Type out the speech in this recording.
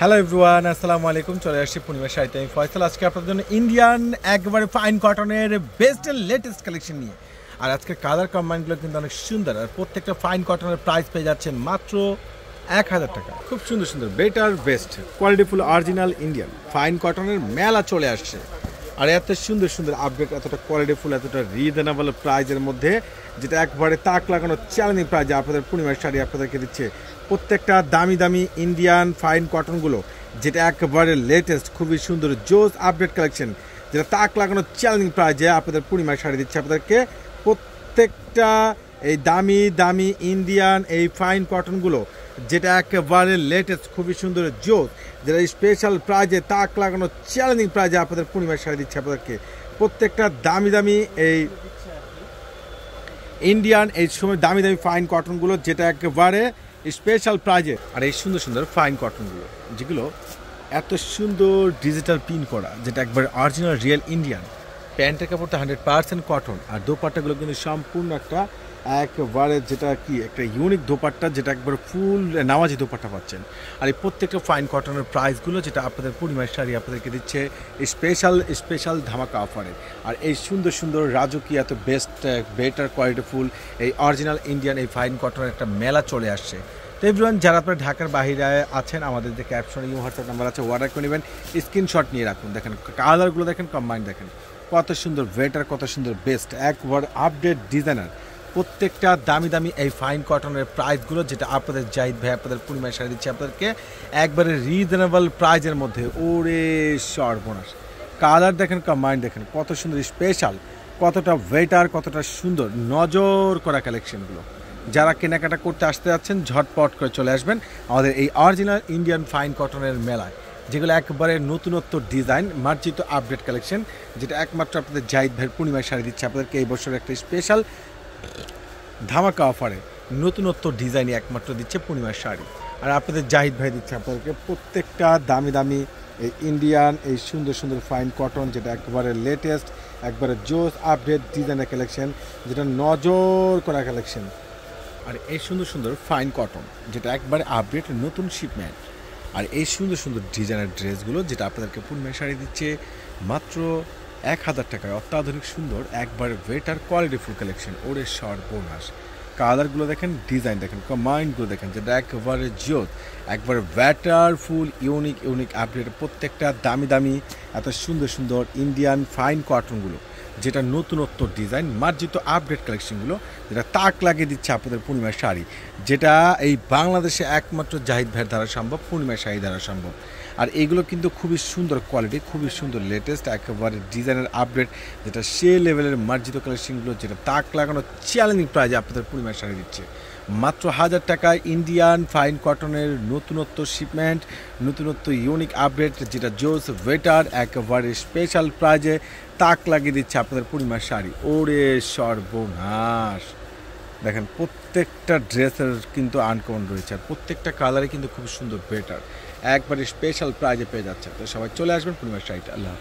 Hello everyone, আসসালামু আলাইকুম। চলে আসছি পূর্ণিমা শাড়িতে আমি ফয়সাল। আজকে আপনাদের জন্য ইন্ডিয়ান একবারে ফাইন কটনের বেস্ট এন্ড লেটেস্ট কালেকশন নিয়ে। আর আজকে কালার কম্বাইনগুলো কিন্তু অনেক সুন্দর। আর প্রত্যেকটা ফাইন কটনের প্রাইস পেয়ে যাচ্ছেন মাত্র 1000 টাকা। খুব সুন্দর সুন্দর better best qualityful original Indian fine কটনের মেলা চলে আসছে। আর এত সুন্দর সুন্দর আপডেট, এতটা কোয়ালিটিফুল, এতটা রিজনেবল প্রাইজের মধ্যে, যেটা একবারে তাক লাগানো চ্যালেঞ্জিং প্রাইজে আপনাদের পূর্ণিমার শাড়ি আপনাদেরকে দিচ্ছে। প্রত্যেকটা দামি দামি ইন্ডিয়ান ফাইন কটনগুলো, যেটা একেবারে লেটেস্ট খুবই সুন্দর জোস আপডেট কালেকশন, যেটা তাক লাগানো চ্যালেঞ্জিং প্রাইজে আপনাদের পূর্ণিমার শাড়ি দিচ্ছে আপনাদেরকে। প্রত্যেকটা এই দামি দামি ইন্ডিয়ান এই ফাইন কটনগুলো, যেটা একেবারে লেটেস্ট খুবই সুন্দর জোস, যেটা স্পেশাল প্রাইজে তাক লাগানো চ্যালেঞ্জিং প্রাইজে আপনাদের পূর্ণিমার শাড়ি দিচ্ছে আপনাদেরকে। প্রত্যেকটা দামি দামি এই ইন্ডিয়ান এই সময় দামি দামি ফাইন কটনগুলো, যেটা একেবারে স্পেশাল প্রাইজে। আর এই সুন্দর সুন্দর ফাইন কটনগুলো, যেগুলো এত সুন্দর ডিজিটাল পিন করা, যেটা একবার অরিজিনাল রিয়েল ইন্ডিয়ান। প্যান্টের কাপড়টা 100% কটন, আর দোপাট্টাগুলো কিন্তু সম্পূর্ণ একবারে যেটা কি একটা ইউনিক দোপাট্টা, যেটা একবার ফুল নামাজি দোপাট্টা পাচ্ছেন। আর এই প্রত্যেকটা ফাইন কটনের প্রাইসগুলো, যেটা আপনাদের পূর্ণিমার শাড়ি আপনাদেরকে দিচ্ছে স্পেশাল ধামাকা অফারে। আর এই সুন্দর সুন্দর রাজকীয় এত বেস্ট বেটার কোয়ালিটিফুল এই অরিজিনাল ইন্ডিয়ান এই ফাইন কটনের একটা মেলা চলে আসছে। তো এভরিওয়ান, যারা আপনারা ঢাকার বাইরে আছেন, আমাদের যে ক্যাপশনে হোয়াটসঅ্যাপ নাম্বার আছে, অর্ডার করে নেবেন, স্ক্রিনশট নিয়ে রাখুন। দেখেন কালারগুলো, দেখেন কম্বাইন, দেখেন কত সুন্দর বেটার, কত সুন্দর বেস্ট একবার আপডেট ডিজাইনার। প্রত্যেকটা দামি দামি এই ফাইন কটনের প্রাইসগুলো, যেটা আপনাদের জাহিদ ভাই আপনাদের পূর্ণিমায় শাড়ি দিচ্ছে আপনাদেরকে একবারে রিজনেবল প্রাইজের মধ্যে। ওরে সর্বনাশ, কালার দেখেন, কম্বাইন দেখেন কত সুন্দর স্পেশাল, কতটা বেটার, কতটা সুন্দর নজর করা কালেকশনগুলো। যারা কেনাকাটা করতে আসতে যাচ্ছেন, ঝটপট করে চলে আসবেন আমাদের এই অরিজিনাল ইন্ডিয়ান ফাইন কটনের মেলায়, যেগুলো একবারে নতুনত্ব ডিজাইন মার্জিত আপডেট কালেকশন, যেটা একমাত্র আপনাদের জাহিদ ভাইয়ের পূর্ণিমায় শাড়ি দিচ্ছে আপনাদেরকে এই বছর একটা স্পেশাল ধামাকা অফারে। নতুনত্ব ডিজাইনই একমাত্র দিচ্ছে পূর্ণিমার শাড়ি। আর আপনাদের জাহিদ ভাই দিচ্ছে আপনাদেরকে প্রত্যেকটা দামি দামি এই ইন্ডিয়ান এই সুন্দর সুন্দর ফাইন কটন, যেটা একবারে লেটেস্ট একবারে জোস আপডেট ডিজাইনের কালেকশন, যেটা নজর করা কালেকশন। আর এই সুন্দর সুন্দর ফাইন কটন, যেটা একবারে আপডেট নতুন শিপমেন্ট। আর এই সুন্দর সুন্দর ডিজাইনের ড্রেসগুলো, যেটা আপনাদেরকে পূর্ণিমার শাড়ি দিচ্ছে মাত্র 1000 টাকায়। অত্যাধুনিক সুন্দর একবারে বেটার কোয়ালিটিফুল কালেকশন। ওরে সর্বনাশ, কালারগুলো দেখেন, ডিজাইন দেখেন, কম্বাইনগুলো দেখেন, যেটা একবারে জোত একবারে বেটার ফুল ইউনিক আপডেট। প্রত্যেকটা দামি দামি এত সুন্দর সুন্দর ইন্ডিয়ান ফাইন কটনগুলো, যেটা নতুনত্ব ডিজাইন মার্জিত আপডেট কালেকশনগুলো, যেটা তাক লাগিয়ে দিচ্ছে আপনাদের পূর্ণিমার শাড়ি, যেটা এই বাংলাদেশে একমাত্র জাহিদ ভাইয়ের দ্বারা সম্ভব, পূর্ণিমার শাড়ি দ্বারা সম্ভব। আর এইগুলো কিন্তু খুবই সুন্দর কোয়ালিটি, খুবই সুন্দর লেটেস্ট একেবারে ডিজাইনের আপডেট, যেটা সে লেভেলের মার্জিত কালেকশনগুলো, যেটা তাক লাগানো চ্যালেঞ্জিং প্রাইজে আপনাদের পূর্ণিমার শাড়ি দিচ্ছে মাত্র 1000 টাকায়। ইন্ডিয়ান ফাইন কটনের নতুনত্ব শিপমেন্ট, নতুনত্ব ইউনিক আপডেট, যেটা জোস ওয়েটার একেবারে স্পেশাল প্রাইজে তাক লাগিয়ে দিচ্ছে আপনাদের পূর্ণিমার শাড়ি। ওরে সর্বনাশ, দেখেন প্রত্যেকটা ড্রেসের কিন্তু আনকমন রয়েছে, আর প্রত্যেকটা কালারে কিন্তু খুব সুন্দর বেটার একবারে স্পেশাল প্রাইজে পেয়ে যাচ্ছে। তো সবাই চলে আসবেন পূর্ণিমার শাড়িটা। আল্লাহ।